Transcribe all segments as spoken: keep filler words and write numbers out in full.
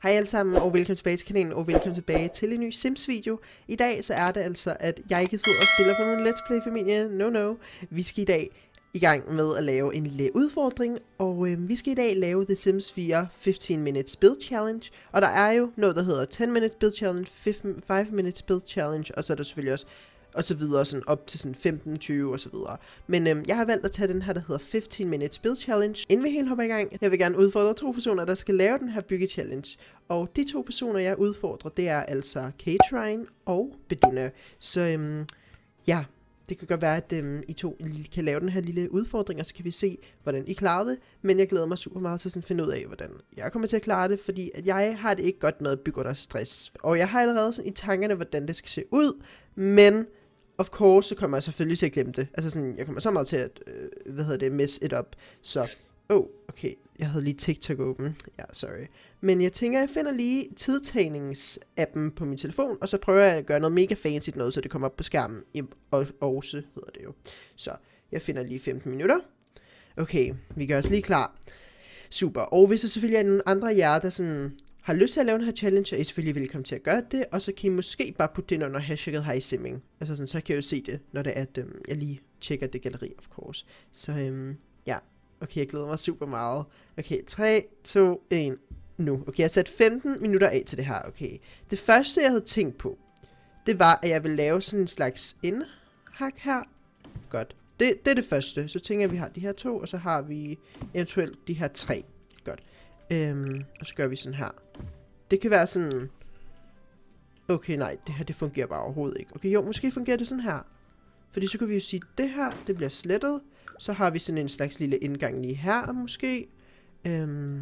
Hej alle sammen, og velkommen tilbage til kanalen, og velkommen tilbage til en ny Sims video. I dag så er det altså, at jeg ikke sidder og spiller for nogle Let's Play familie. No, no. Vi skal i dag i gang med at lave en lille udfordring, og øh, vi skal i dag lave The Sims fire femten minutes build challenge. Og der er jo noget, der hedder ten minute build challenge, five minutes build challenge, og så er der selvfølgelig også og så videre, sådan op til sådan femten, tyve og så videre. Men øhm, jeg har valgt at tage den her, der hedder femten minutes build challenge. Inden vi helt hopper i gang, jeg vil gerne udfordre to personer, der skal lave den her bygge challenge. Og de to personer, jeg udfordrer, det er altså Katrine og Beduna. Så øhm, ja, det kan godt være, at øhm, I to kan lave den her lille udfordring, og så kan vi se, hvordan I klarer det. Men jeg glæder mig super meget til at finde ud af, hvordan jeg kommer til at klare det, fordi at jeg har det ikke godt med at bygge under stress. Og jeg har allerede sådan i tankerne, hvordan det skal se ud, men of course, så kommer jeg selvfølgelig til at glemme det. Altså sådan, jeg kommer så meget til at, øh, hvad hedder det, mess it up. Så, oh, okay, jeg havde lige TikTok åben. Ja, sorry. Men jeg tænker, jeg finder lige tidtagnings-appen på min telefon, og så prøver jeg at gøre noget mega fancy noget, så det kommer op på skærmen. I Aarhus hedder det jo. Så, jeg finder lige femten minutter. Okay, vi gør os lige klar. Super. Og hvis der selvfølgelig er nogle andre af jer, der sådan har lyst til at lave den her challenge, så er I selvfølgelig velkommen til at gøre det, og så kan I måske bare putte det ind under hashtagget High Simming. Altså sådan, så kan jeg jo se det, når det er, at øhm, jeg lige tjekker det galleri, of course. Så øhm, ja, okay, jeg glæder mig super meget. Okay, tre, to, et, nu. Okay, jeg har sat femten minutter af til det her, okay. Det første, jeg havde tænkt på, det var, at jeg vil lave sådan en slags indhak her. Godt. Det, det er det første. Så tænker jeg, at vi har de her to, og så har vi eventuelt de her tre. Godt. Øhm, og så gør vi sådan her. Det kan være sådan... Okay, nej, det her det fungerer bare overhovedet ikke. Okay, jo, måske fungerer det sådan her. Fordi så kan vi jo sige, at det her, det bliver slettet. Så har vi sådan en slags lille indgang lige her, måske. Øhm,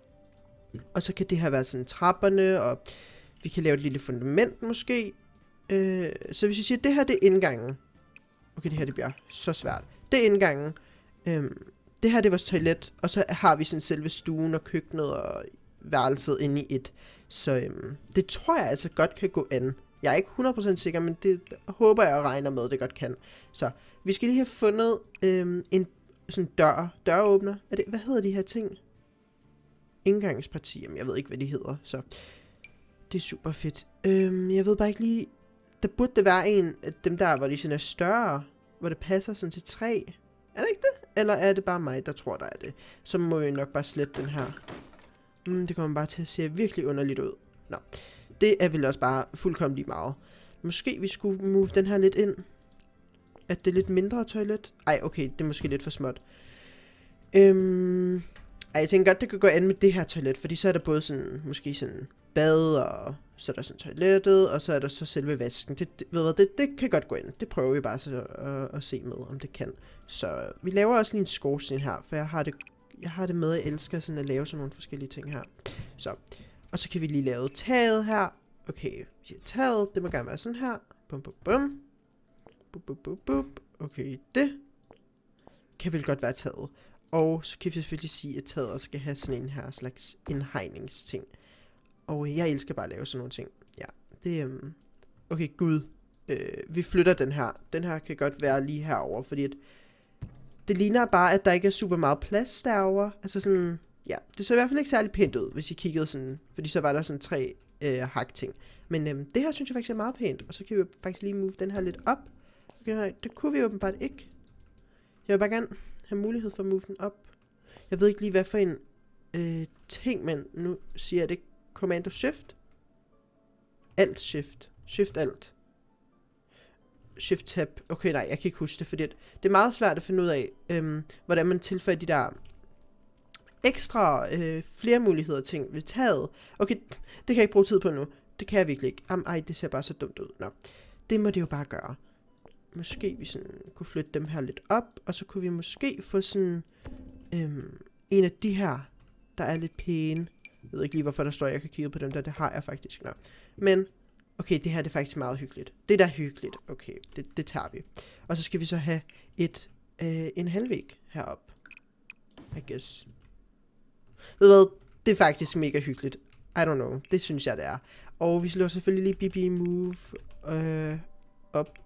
og så kan det her være sådan trapperne, og vi kan lave et lille fundament, måske. Øh, så hvis vi siger, at det her, det er indgangen. Okay, det her, det bliver så svært. Det er indgangen. Øhm, det her, det er vores toilet, og så har vi sådan selve stuen og køkkenet og værelset inde i et. Så øhm, det tror jeg altså godt kan gå an. Jeg er ikke hundrede procent sikker, men det håber jeg og regner med, det godt kan. Så vi skal lige have fundet øhm, en sådan dør, døråbner. Er det, hvad hedder de her ting? Indgangsparti, jamen jeg ved ikke, hvad de hedder. Så det er super fedt. Øhm, jeg ved bare ikke lige, der burde det være en af dem der, hvor de sådan er større, hvor det passer sådan til tre. Er det ikke det? Eller er det bare mig, der tror, der er det? Så må vi nok bare slette den her. Mm, det kommer bare til at se virkelig underligt ud. Nå, det er vel også bare fuldkommen lige meget. Måske vi skulle move den her lidt ind. At det er lidt mindre toilet. Ej, okay, det er måske lidt for småt. Øhm... Ej, jeg tænker godt, det kan gå an med det her toilet. Fordi så er der både sådan, måske sådan bad, og så er der sådan toilettet, og så er der så selve vasken. Det, det, ved du, det, det kan godt gå ind. Det prøver vi bare så at, at se med, om det kan. Så vi laver også lige en skorsten her, for jeg har det, jeg har det med, at jeg elsker sådan at lave sådan nogle forskellige ting her. Så, og så kan vi lige lave taget her. Okay, taget, det må gerne være sådan her. Bum, bum, bum. Bum, bum, bum, bum. Okay, det kan vel godt være taget. Og så kan vi selvfølgelig sige, at taget skal have sådan en her slags indhegningsting. Og jeg elsker bare at lave sådan nogle ting. Ja, det er... Um... Okay, gud. Øh, vi flytter den her. Den her kan godt være lige herover, fordi at det ligner bare, at der ikke er super meget plads derovre. Altså sådan... Ja, det så i hvert fald ikke særlig pænt ud, hvis I kiggede sådan... Fordi så var der sådan tre øh, hak-ting. Men øhm, det her synes jeg faktisk er meget pænt. Og så kan vi faktisk lige move den her lidt op. Okay, nej, det kunne vi åbenbart ikke. Jeg vil bare gerne have mulighed for at move den op. Jeg ved ikke lige, hvad for en øh, ting, men nu siger jeg det. Commando Shift. Alt Shift. Shift Alt. Shift Tab. Okay, nej, jeg kan ikke huske det, fordi det er meget svært at finde ud af, øhm, hvordan man tilføjer de der ekstra øh, flere muligheder ting ved taget. Okay, det kan jeg ikke bruge tid på nu. Det kan jeg virkelig ikke. Am, ej, det ser bare så dumt ud. Nå, det må det jo bare gøre. Måske vi sådan kunne flytte dem her lidt op, og så kunne vi måske få sådan øhm, en af de her, der er lidt pæne. Jeg ved ikke lige, hvorfor der står, at jeg kan kigge på dem der. Det har jeg faktisk. Nå. Men, okay, det her det er faktisk meget hyggeligt. Det er da hyggeligt. Okay, det, det tager vi. Og så skal vi så have et, øh, en halvvæg herop. I guess. Ved du hvad? Det er faktisk mega hyggeligt. I don't know. Det synes jeg, det er. Og vi slår selvfølgelig lige B B Move øh,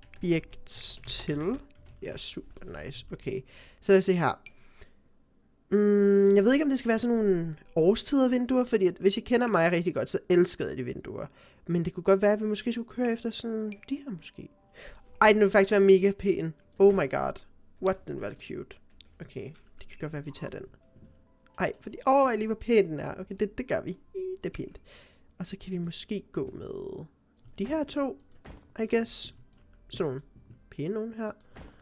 objekt til. Ja, super nice. Okay. Så lad os se her. Mm, jeg ved ikke, om det skal være sådan nogle årstider vinduer, fordi at, hvis I kender mig rigtig godt, så elskede jeg de vinduer. Men det kunne godt være, at vi måske skulle køre efter sådan de her måske. Ej, den vil faktisk være mega pæn. Oh my god. What, den var cute. Okay, det kan godt være, at vi tager den. Ej, fordi overvej lige, hvor pæn den er. Okay, det, det gør vi. Det er pænt. Og så kan vi måske gå med de her to, I guess. Sådan nogle pæne nogle her.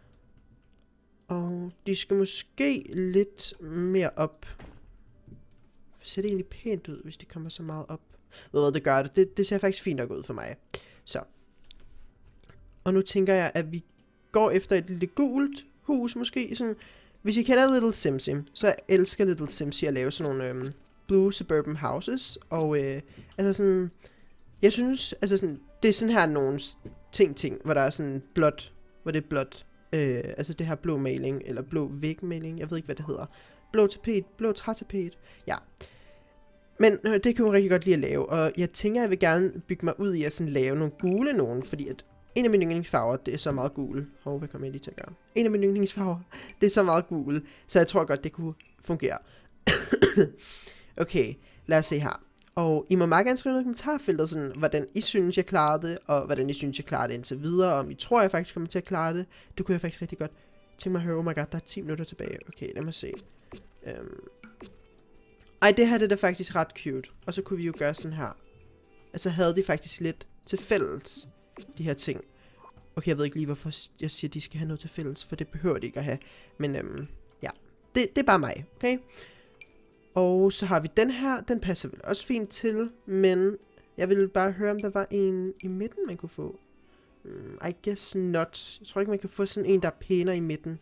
Og de skal måske lidt mere op. Ser det egentlig pænt ud, hvis de kommer så meget op? Ved hvad, det gør det. det. Det ser faktisk fint nok ud for mig. Så. Og nu tænker jeg, at vi går efter et lille gult hus måske. Sådan. Hvis I kender Little Simsim, så elsker Little Simsy at lave sådan nogle øhm, blue suburban houses. Og øh, altså sådan, jeg synes, altså sådan, det er sådan her nogle ting, ting, hvor der er sådan blåt, hvor det er blåt. Øh, altså det her blå maling, eller blå vægmaling, jeg ved ikke, hvad det hedder. Blå tapet, blå trætapet, ja. Men øh, det kan jeg rigtig godt lide at lave, og jeg tænker, jeg vil gerne bygge mig ud i at sådan lave nogle gule nogen, fordi at en af mine yndlingsfarver, det er så meget gul. Hov, hvad kommer jeg lige til at gøre? En af mine yndlingsfarver, det er så meget gul, så jeg tror godt, det kunne fungere. Okay, lad os se her. Og I må meget gerne skrive noget i kommentarfeltet, sådan, hvordan I synes, jeg klarede det, og hvordan I synes, jeg klarede det indtil videre, og om I tror, jeg faktisk kommer til at klare det. Det kunne jeg faktisk rigtig godt tænke mig at høre. Oh my god, der er ti minutter tilbage. Okay, lad mig se. Um. Ej, det her det er da faktisk ret cute. Og så kunne vi jo gøre sådan her. Altså havde de faktisk lidt til fælles, de her ting. Okay, jeg ved ikke lige, hvorfor jeg siger, at de skal have noget til fælles, for det behøver de ikke at have. Men øhm, ja, det, det er bare mig, okay? Og så har vi den her, den passer vel også fint til, men jeg ville bare høre, om der var en i midten, man kunne få. Mm, I guess not. Jeg tror ikke, man kan få sådan en, der er pænere i midten.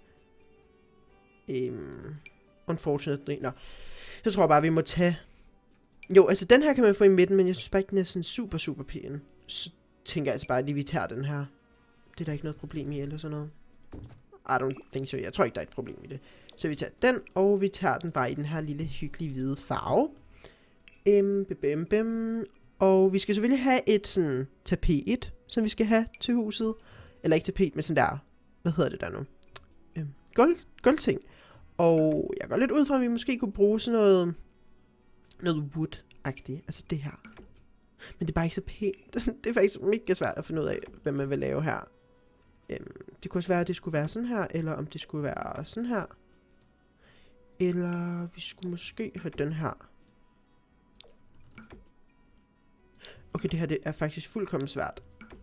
Um, unfortunately, nå. Så tror jeg bare, vi må tage... Jo, altså den her kan man få i midten, men jeg synes bare ikke, den er sådan super, super pæn. Så tænker jeg altså bare, at vi tager den her. Det er der ikke noget problem i, eller sådan noget. I don't think so. Jeg tror ikke, der er et problem i det. Så vi tager den, og vi tager den bare i den her lille, hyggelige, hvide farve. Um, bim, bim, bim. Og vi skal selvfølgelig have et sådan tapet, som vi skal have til huset. Eller ikke tapet, men sådan der, hvad hedder det der nu? Um, gulv, gulvting. Og jeg går lidt ud fra, at vi måske kunne bruge sådan noget, noget wood-agtigt. Altså det her. Men det er bare ikke så pænt. Det er faktisk mega svært at finde ud af, hvad man vil lave her. Um, det kunne også være, at det skulle være sådan her, eller om det skulle være sådan her. Eller vi skulle måske have den her. Okay, det her det er faktisk fuldkommen svært.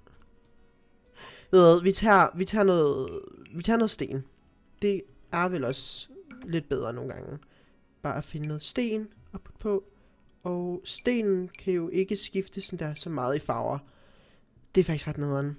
Ved vi tager, vi tager noget, vi tager noget sten. Det er vel også lidt bedre nogle gange. Bare at finde noget sten og putte på. Og stenen kan jo ikke skifte sådan der så meget i farver. Det er faktisk ret nederen.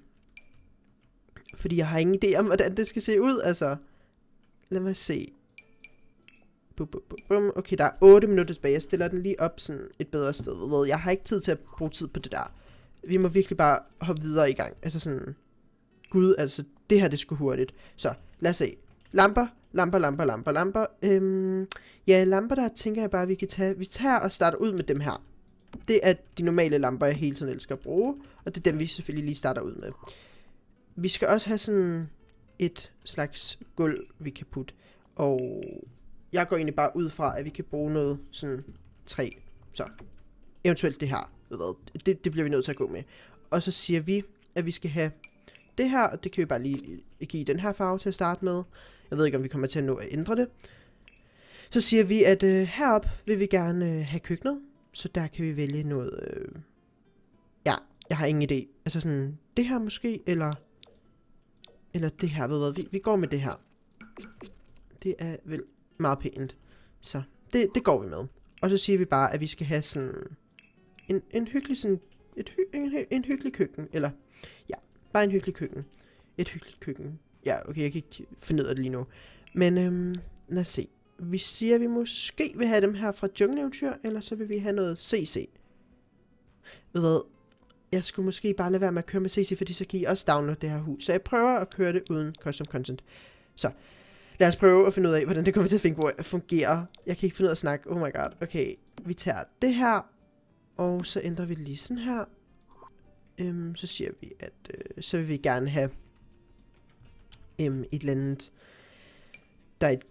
Fordi jeg har ingen idé om, hvordan det skal se ud, altså. Lad mig se. Bum, bum, bum, bum. Okay, der er otte minutter tilbage. Jeg stiller den lige op sådan et bedre sted. Jeg har ikke tid til at bruge tid på det der. Vi må virkelig bare hoppe videre i gang. Altså sådan... Gud, altså, det her det skulle hurtigt. Så, lad os se. Lamper, lamper, lamper, lamper, lamper. Øhm, ja, lamper der tænker jeg bare, vi kan tage... Vi tager og starter ud med dem her. Det er de normale lamper, jeg hele tiden elsker at bruge. Og det er dem, vi selvfølgelig lige starter ud med. Vi skal også have sådan et slags gulv, vi kan putte. Og jeg går egentlig bare ud fra, at vi kan bruge noget sådan træ. Så eventuelt det her. Det, det bliver vi nødt til at gå med. Og så siger vi, at vi skal have det her. Og det kan vi bare lige give den her farve til at starte med. Jeg ved ikke, om vi kommer til at nå at ændre det. Så siger vi, at øh, heroppe vil vi gerne øh, have køkkenet. Så der kan vi vælge noget... Øh, ja, jeg har ingen idé. Altså sådan det her måske, eller... Eller det her, ved hvad, vi, vi går med det her. Det er vel meget pænt. Så, det, det går vi med. Og så siger vi bare, at vi skal have sådan en, en hyggelig sådan, et hy, en, en hyggelig køkken. Eller, ja, bare en hyggelig køkken. Et hyggeligt køkken. Ja, okay, jeg kan ikke finde ud af det lige nu. Men, øhm, lad os se. Vi siger, at vi måske vil have dem her fra Jungleeventyr, eller så vil vi have noget C C. Ved hvad? Jeg skulle måske bare lade være med at køre med C C, fordi så kan I også downloade det her hus. Så jeg prøver at køre det uden custom content. Så, lad os prøve at finde ud af, hvordan det kommer til at fungere. Jeg kan ikke finde ud af at snakke. Oh my god. Okay, vi tager det her, og så ændrer vi det lige sådan her. Øhm, så siger vi, at øh, så vil vi gerne have øhm, et eller andet, der er et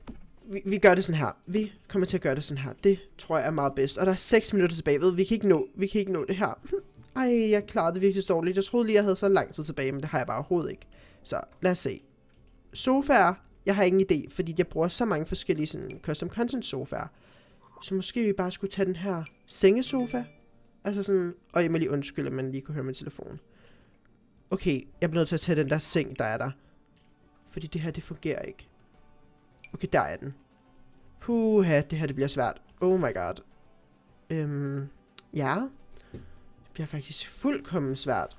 vi, vi gør det sådan her. Vi kommer til at gøre det sådan her. Det tror jeg er meget bedst. Og der er seks minutter tilbage. Ved, vi kan ikke nå, vi kan ikke nå det her. Ej, jeg klarede det virkelig dårligt. Jeg troede lige, jeg havde så lang tid tilbage, men det har jeg bare overhovedet ikke. Så lad os se. Sofaer. Jeg har ingen idé, fordi jeg bruger så mange forskellige sådan, custom content sofaer. Så måske vi bare skulle tage den her sengesofa. Altså sådan, og Emily undskyld, at man lige kunne høre min telefon. Okay, jeg bliver nødt til at tage den der seng, der er der. Fordi det her, det fungerer ikke. Okay, der er den. Puha, det her, det bliver svært. Oh my god. Øhm, ja. Det bliver faktisk fuldkommen svært.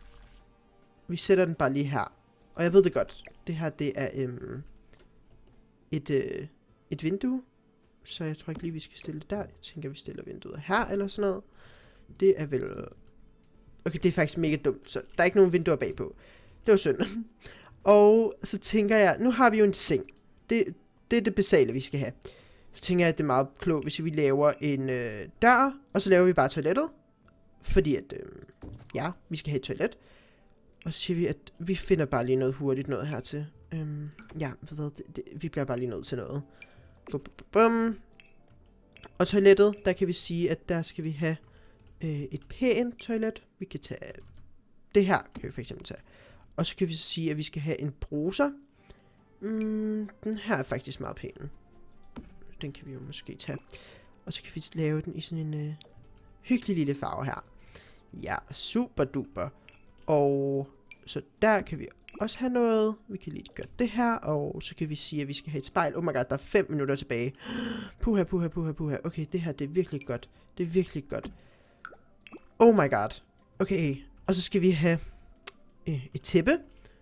Vi sætter den bare lige her. Og jeg ved det godt. Det her, det er øhm, et, øh, et vindue. Så jeg tror ikke lige, vi skal stille det der. Jeg tænker, vi stiller vinduet her eller sådan noget. Det er vel... Okay, det er faktisk mega dumt. Så der er ikke nogen vinduer bagpå. Det var synd. Og så tænker jeg, nu har vi jo en seng. Det, det er det basale, vi skal have. Så tænker jeg, at det er meget klogt, hvis vi laver en øh, dør. Og så laver vi bare toilettet. Fordi at, øh, ja, vi skal have et toilet. Og så siger vi, at vi finder bare lige noget hurtigt noget hertil. Øhm, ja, ved det, det, vi bliver bare lige nødt til noget. Bum, bum, bum. Og toilettet, der kan vi sige, at der skal vi have øh, et pænt toilet. Vi kan tage det her, kan vi for eksempel tage. Og så kan vi så sige, at vi skal have en bruser. Mm, den her er faktisk meget pæn. Den kan vi jo måske tage. Og så kan vi lave den i sådan en øh, hyggelig lille farve her. Ja, super duper. Og så der kan vi også have noget. Vi kan lige gøre det her. Og så kan vi sige, at vi skal have et spejl. Oh my god, der er fem minutter tilbage. Puha, puha, puha, puha. Okay, det her, det er virkelig godt. Det er virkelig godt. Oh my god. Okay, og så skal vi have øh, et tæppe.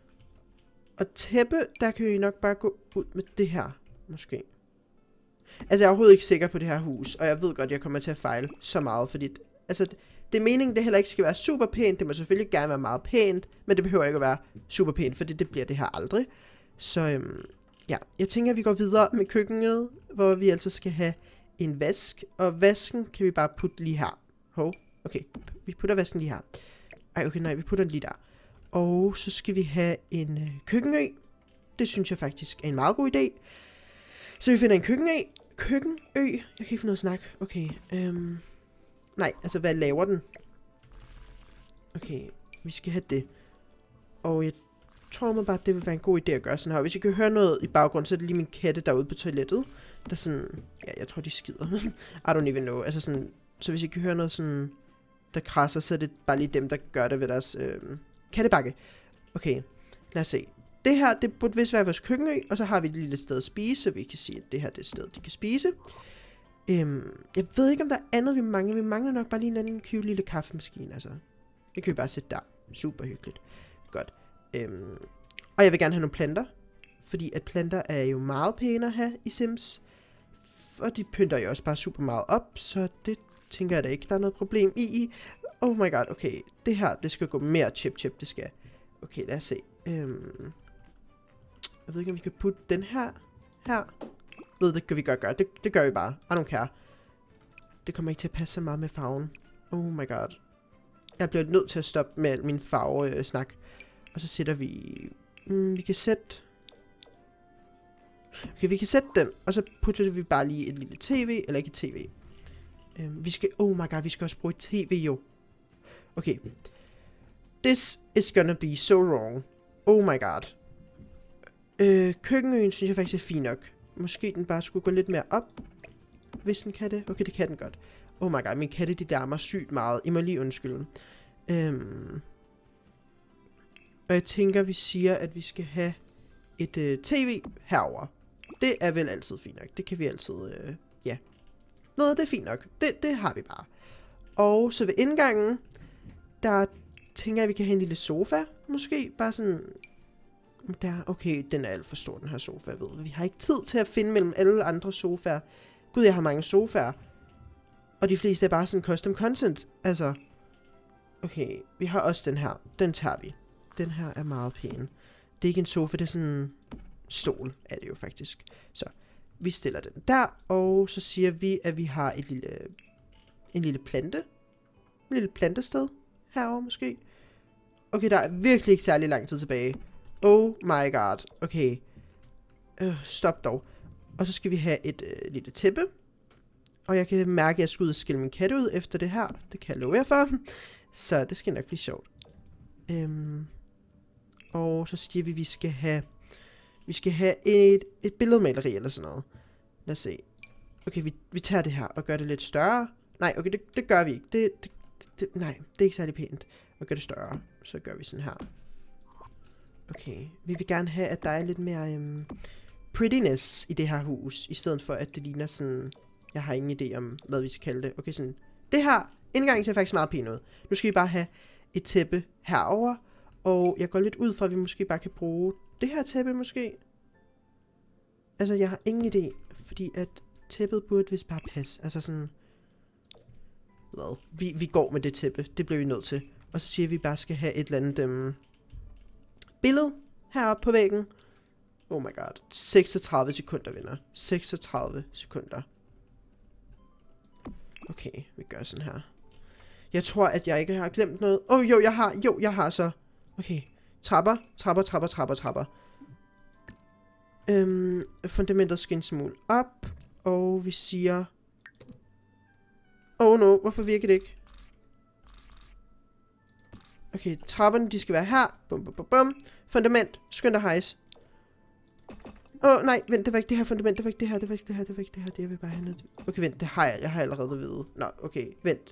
Og tæppe, der kan vi nok bare gå ud med det her. Måske. Altså, jeg er overhovedet ikke sikker på det her hus. Og jeg ved godt, at jeg kommer til at fejle så meget. Fordi, altså... Det er meningen, det heller ikke skal være super pænt. Det må selvfølgelig gerne være meget pænt. Men det behøver ikke at være super pænt, for det, det bliver det her aldrig. Så øhm, ja, jeg tænker, at vi går videre med køkkenet, hvor vi altså skal have en vask. Og vasken kan vi bare putte lige her. Hov, okay, vi putter vasken lige her. Ej, okay, nej, vi putter den lige der. Og så skal vi have en øh, køkkenø. Det synes jeg faktisk er en meget god idé. Så vi finder en køkkenø. Køkkenø. Jeg kan ikke få noget at snakke. Okay, øhm... Nej, altså hvad laver den? Okay, vi skal have det. Og jeg tror mig bare, at det vil være en god idé at gøre sådan her. Hvis I kan høre noget i baggrunden, så er det lige min katte derude på toilettet. Der sådan... Ja, jeg tror, de skider. I don't even know. Altså sådan... Så hvis I kan høre noget sådan... Der krasser, så er det bare lige dem, der gør det ved deres øh, kattebakke. Okay, lad os se. Det her, det burde vist være vores køkkenø. Og så har vi et lille sted at spise, så vi kan sige, at det her det er et sted, de kan spise. Øhm, jeg ved ikke, om der er andet, vi mangler. Vi mangler nok bare lige en anden cute lille kaffemaskine, altså. Det kan vi bare sætte der. Super hyggeligt. Godt. Øhm, og jeg vil gerne have nogle planter. Fordi at planter er jo meget pæne at have i Sims. Og de pynter jo også bare super meget op. Så det tænker jeg da ikke, der er noget problem i. Oh my god, okay. Det her, det skal gå mere chip-chip, det skal. Okay, lad os se. Øhm, jeg ved ikke, om vi kan putte den her her. Ved, det kan vi godt gøre. Det, det gør vi bare. I don't care. Det kommer ikke til at passe så meget med farven. Oh my god. Jeg bliver nødt til at stoppe med min farve-snak. Og så sætter vi... Mm, vi kan sætte... Okay, vi kan sætte den. Og så putter vi bare lige et lille tv. Eller ikke et tv. Um, vi skal... Oh my god, vi skal også bruge et tv jo. Okay. This is gonna be so wrong. Oh my god. Øh, køkkenøen synes jeg faktisk er fint nok. Måske den bare skulle gå lidt mere op. Hvis den kan det. Okay, det kan den godt. Oh my god, min katte, de larmer sygt meget. I må lige undskylde. Øhm. Og jeg tænker, vi siger, at vi skal have et øh, tv herover. Det er vel altid fint nok. Det kan vi altid, øh, ja. Nå, det er fint nok. Det, det har vi bare. Og så ved indgangen, der tænker jeg, at vi kan have en lille sofa. Måske bare sådan... Der, okay, den er alt for stor, den her sofa, jeg ved. Vi har ikke tid til at finde mellem alle andre sofaer. Gud, jeg har mange sofaer. Og de fleste er bare sådan custom content. Altså, okay, vi har også den her. Den tager vi. Den her er meget pæn. Det er ikke en sofa, det er sådan en stol, er det jo faktisk. Så, vi stiller den der, og så siger vi, at vi har et lille, en lille plante. En lille plantested herovre måske. Okay, der er virkelig ikke særlig lang tid tilbage. Oh my god. Okay. Øh, stop dog. Og så skal vi have et øh, lille tæppe. Og jeg kan mærke, at jeg skal ud og skille min kat ud efter det her. Det kan jeg love jer for. Så det skal nok blive sjovt. Øhm. Og så siger vi, at vi skal have, vi skal have et, et billedmaleri eller sådan noget. Lad os se. Okay, vi, vi tager det her og gør det lidt større. Nej, okay, det, det gør vi ikke. Det, det, det, nej, det er ikke særlig pænt at gøre det større. Så gør vi sådan her. Okay, vi vil gerne have, at der er lidt mere um, prettiness i det her hus. I stedet for, at det ligner sådan... Jeg har ingen idé om, hvad vi skal kalde det. Okay, sådan... Det her indgang ser faktisk meget pænt ud. Nu skal vi bare have et tæppe herover. Og jeg går lidt ud fra, at vi måske bare kan bruge det her tæppe måske. Altså, jeg har ingen idé. Fordi at tæppet burde vist bare passe. Altså sådan... Hvad? Vi, vi går med det tæppe. Det bliver vi nødt til. Og så siger vi, at vi bare skal have et eller andet um, billede heroppe på væggen. Oh my god. seksogtredive sekunder, venner. seksogtredive sekunder. Okay, vi gør sådan her. Jeg tror, at jeg ikke har glemt noget. Åh, oh, jo, jeg har. Jo, jeg har så. Okay. Trapper, trapper, trapper, trapper, trapper. Øhm, fundamentet skal en smule op. Og vi siger... Oh no, hvorfor virker det ikke? Okay, trapperne, de skal være her. Bum, bum, bum, bum. Fundament, skynd dig hejs. Åh, oh, nej, vent, det var ikke det her fundament, det var ikke det her, det var ikke det her, det var ikke det her, det jeg vil bare have noget. Okay, vent, det har jeg, jeg har allerede at vide. Nå, okay, vent.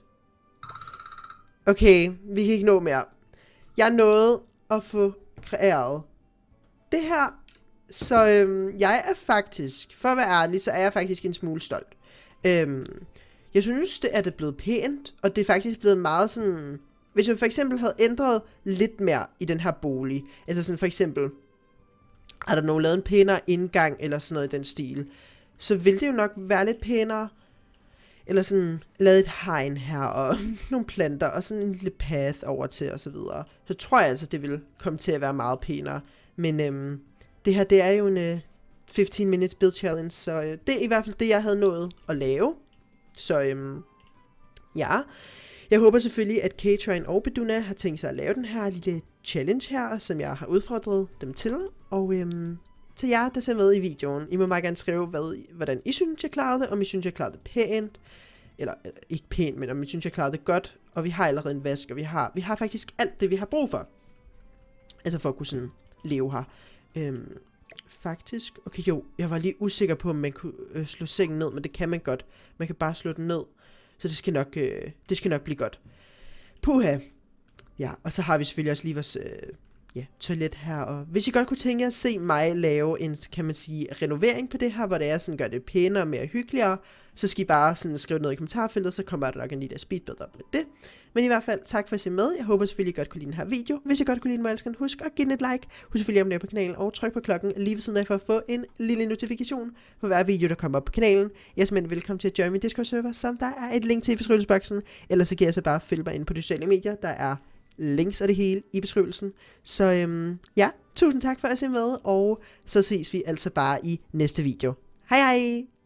Okay, vi kan ikke nå mere. Jeg nåede at få kreeret det her. Så øhm, jeg er faktisk, for at være ærlig, så er jeg faktisk en smule stolt. Øhm, jeg synes, det er det blevet pænt, og det er faktisk blevet meget sådan... Hvis jeg for eksempel havde ændret lidt mere i den her bolig, altså sådan for eksempel, har der nogen lavet en pænere indgang, eller sådan noget i den stil, så ville det jo nok være lidt pænere, eller sådan, lavet et hegn her, og nogle planter, og sådan en lille path over til, og så videre. Så tror jeg altså, det vil komme til at være meget pænere. Men øhm, det her, det er jo en øh, femten minutes build challenge, så øh, det er i hvert fald det, jeg havde nået at lave. Så øhm, ja, jeg håber selvfølgelig, at K-Train og Beduna har tænkt sig at lave den her lille challenge her, som jeg har udfordret dem til. Og øhm, til jer, der ser med i videoen, I må meget gerne skrive, hvad, hvordan I synes, jeg klarede det, om I synes, jeg klarede det pænt. Eller, eller ikke pænt, men om I synes, jeg klarede det godt. Og vi har allerede en vask, og vi har, vi har faktisk alt det, vi har brug for. Altså for at kunne sådan leve her. Øhm, faktisk, okay jo, jeg var lige usikker på, om man kunne øh, slå sengen ned, men det kan man godt. Man kan bare slå den ned. Så det skal nok, øh, det skal nok blive godt. Puha. Ja, og så har vi selvfølgelig også lige vores øh, ja, toilet her. Og hvis I godt kunne tænke jer at se mig lave en, kan man sige, renovering på det her, hvor det er sådan, gør det pænere og mere hyggeligere, så skal I bare sådan skrive noget i kommentarfeltet, så kommer der nok en lille speedbuild op med det. Men i hvert fald, tak for at se med. Jeg håber selvfølgelig, I godt kunne lide den her video. Hvis I godt kunne lide den, må jeg elske, husk at give den et like. Husk selvfølgelig at abonnere på kanalen og tryk på klokken lige ved siden af for at få en lille notifikation for hver video, der kommer op på kanalen. Jeg er simpelthen velkommen til at join min Discord-server, som der er et link til i beskrivelsesboksen. Ellers så kan jeg så bare følge mig ind på de sociale medier. Der er links og det hele i beskrivelsen. Så øhm, ja, tusind tak for at se med, og så ses vi altså bare i næste video. Hej hej!